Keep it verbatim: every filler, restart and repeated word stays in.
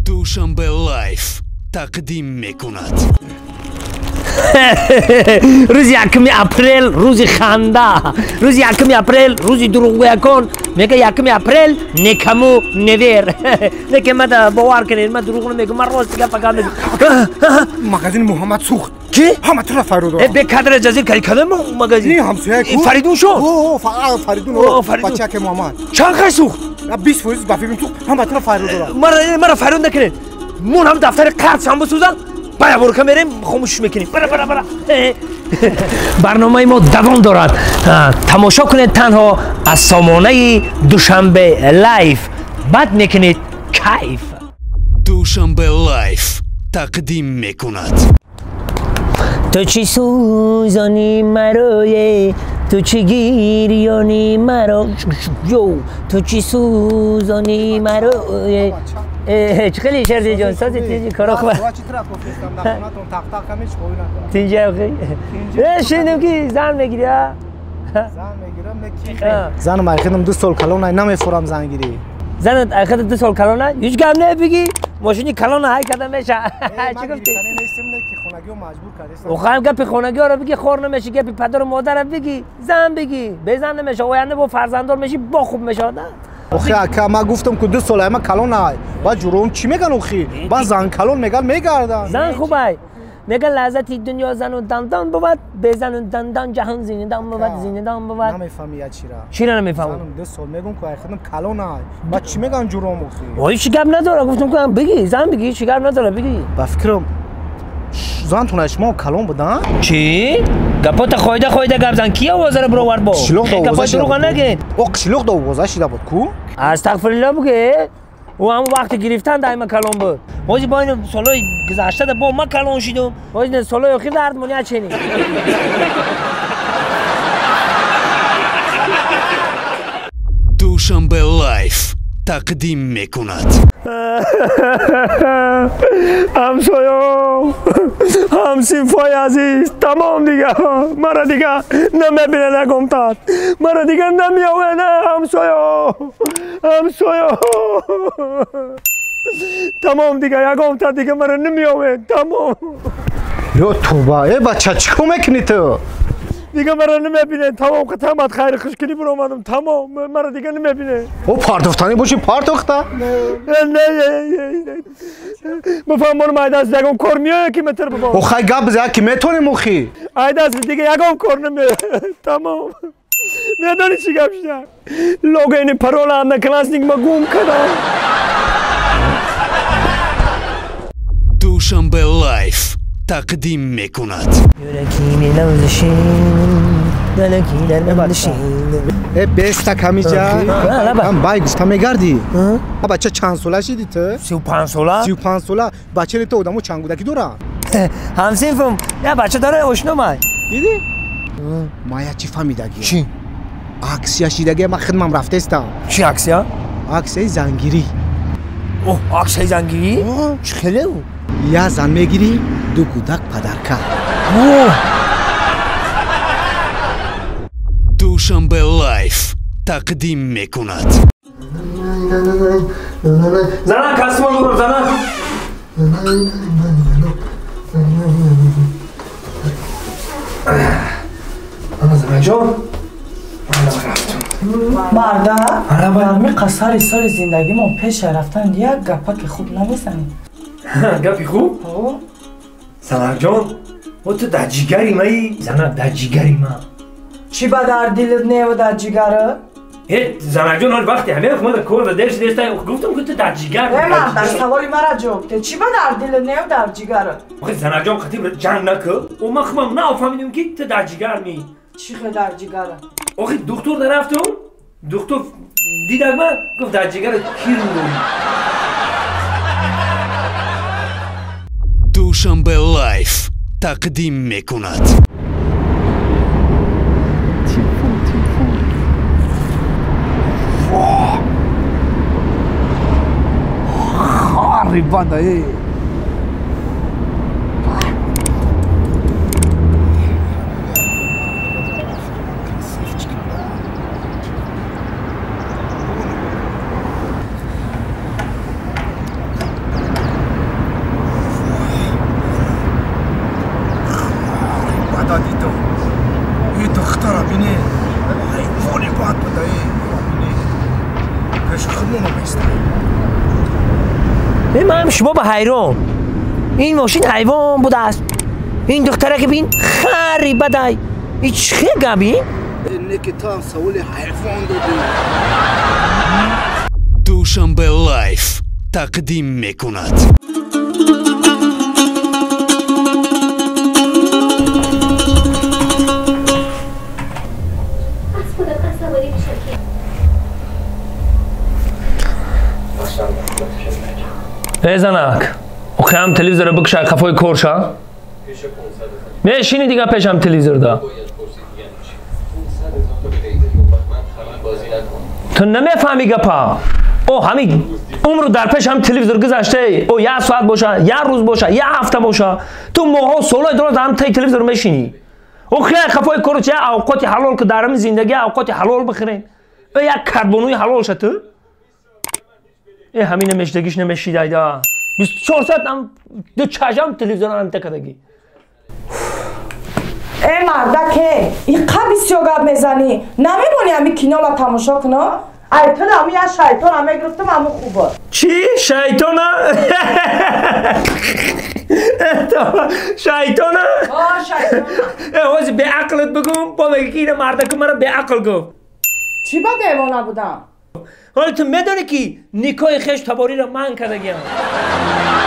دوشنبه لایف تقدیم میکند. روز یکم اپریل روز خنده، روز یکم اپریل روز دروغ کن. میگه یکم اپریل نکمو نویر. نکه من باور کنید من دروغ نمیگم، من راست میگم. فقط میگم مغازین محمد سوخت کی؟ همه طرف فرود به قدر جزیر کاری کدام مغازین؟ این همسایه کو فریدون شو؟ اوه فقط فریدون او بچه که محمد چند خیلی سوخت؟ بیست فیصد بفیلم تو همه طرف فرود مرا مرا فرود نکنید. مون هم دفتر قرض هم بسوزن. باید برو که میریم خاموش میکنیم. برا برا برا. برنامه ما دوام دارد. تماشا کنید تنها از سامانه دوشنبه لایف. بعد میکنید کیف. دوشنبه لایف تقدیم میکند. تو چی سوزانی مروی، تو چی گیریانی مرو، جو تو چی سوزانی مروی. خیلی شرطی جان سازی تیجی کارا خوبه. تیجی خیلی شنیدم که زن میگیری ها؟ زن میگیرم نکی زن مایخیدم دو سال کلونه نمیفورم زن گیری. زن اخیرت دو سال کلونه؟ هیچ گم نه بگی ماشینی کلونه های کده میشه. چی گفتی؟ خونگی و مجبور کردی. خواهم گپی خونگی ها رو بگی، خور نمیشی. گپی پدر و مادر رو بگی، زن بگی. بزن نمیشه آینده با فرزندار میشی با خوب میشه. آخه اکا ما گفتم که دو سال ما کلون های با جروم چی میگن اخی با زن کلون میگن میگردن. زن خوبه میگن لذتی دنیا زن و دندان بود، بزن و دندان جهان زیندان بود، زیندان بود. نمیفهمی یا چی را چی را نمیفهمم؟ زنم دو سال میگم که خودم کلون های با چی میگن جروم اخی. وای چی گپ نداره. گفتم که بگی زن بگی، چی گپ نداره بگی. با فکرم زن تونش ما کلون بودن. چی؟ گپات خویده خویده گپ زن کی آواز رو برو ورد با؟ گپات دروغ نگین. او قشلوق دو وزا شده بود کو؟ استغفرالله بگه. او هم وقتی گرفتن دائما کلون بود. وای با این سالای گذشته ده با ما کلون شدم. وای این سالای اخیر درد منیا چنی. دوشنبه لایف تقدیم میکند. همسایه همسینفای عزیز تمام دیگه مرا دیگه نمیبینه نگمتد، مرا دیگه نمیاوه. نه همسایه همسایه تمام دیگه یگمتد دیگه مرا نمیاوه. تمام یا توبه ای بچه چیکو میکنی تو؟ دیگه مرا نمیبینه. تمام که تمام خیر خوشگلی برو اومدم. تمام مرا دیگه نمیبینه. او پارتفتانی باشی پارتخته؟ نه نه بفهم من مایده از دیگه کار میایه که متر بابا. او خیلی گپ بزنه که میتونی مخی. ایده از دیگه یگم کار نمیه. تمام میدانی چی گپ شده؟ لوگین پرول هم کلاسنیک ما گم کردم. دوشنبه لایف تقدیم میکند. یورکی میلوزشین دلکی در نبالشین. ای بیستا کمی جا هم بای گفتا میگردی. بچه چند ساله شدی تو؟ سی و پنج ساله؟ سی و پنج ساله بچه نیتو آدمو چند گودکی دارن؟ همسینفم یه بچه داره اشنا مای دیدی؟ ما یا چی فهمیدگی؟ چی؟ عکس یا شیدگی ما خدمم رفته استم. چی عکس یا؟ عکس زنگیری. اوه عکس زنگیری؟ چی خیلی او؟ یا زن میگیری دو کودک پدرکه. دوشنبه لایف تقدیم میکند. زنه کسمان برو زنه. انا زنه جان مرده برمی قصر سال زندگی ما پیش رفتن یک گپا که خوب نمیسنی. گپی خوب؟ زنه جان و تو در جیگری مایی؟ زنه در جیگری ما چی با در دلت نه و در جیگره؟ زنه جان هر وقتی همه خمه کور و درش دیسته گفتم که تو در جیگر ای من در سوالی مرا جواب ده چی با در دلت نه و در جیگره؟ آخه زنه جان خطیب جنگ نکه و ما خمم نه فهمیدم که تو در جیگر می. چی خیلی در جیگره؟ آخه دکتر در رفتم دکتر دیدک من گفت در جیگر کیر میدونی. دوشنبه لایف تقدیم میکند. Arribada aí. من شما به حیران این ماشین حیوان بوده است این دختره که بین خری بدای این چه گبی؟ اینه که تا هم سوال حیوان دادی دوشنبه لایف تقدیم میکند. ای زنک اوخی هم تلویزور بکشه کفای کورشا میشینی دیگه پیشم تلویزور دا تو نمیفهمی گپا او همین عمرو در پیش هم تلویزور گذاشته او یه ساعت باشه یه روز باشه یه هفته باشه تو ماها سالای دراز هم تای تلویزور میشینی او خیلی کفای کورش یه اوقات حلال که دارم زندگی اوقات حلال بخورین و یک کربونوی حلال شد تو ای همین مشتگیش نمیشی دایدا بیست و چهار ساعت هم دو چشم تلویزیون هم تکدگی ای مردکه این قبی سیاگب میزنی نمیمونی همی کینا و تماشا کنا ای تو همی از شیطان همه گرفتم همه خوبه چی؟ شیطان ها؟ شیطان ها؟ آه شیطان ها ای به عقلت بگم با بگی که این مردکه مرا به عقل گفت چی با دیوانه بودم؟ حالا تو میدونی که نیکای خیش تباری را من کردگیم